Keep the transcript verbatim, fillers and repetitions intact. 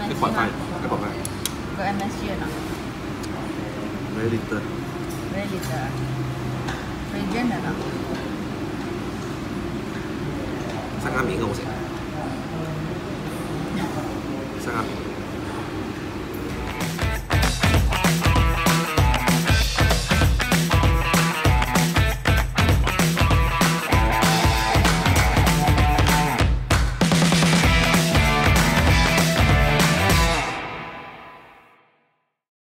M S G Cái khoản này, cái khoản này. Có M S G or not? Very little. Very little. Fragrant or not? Sangat bingung sih. Sangat bingung.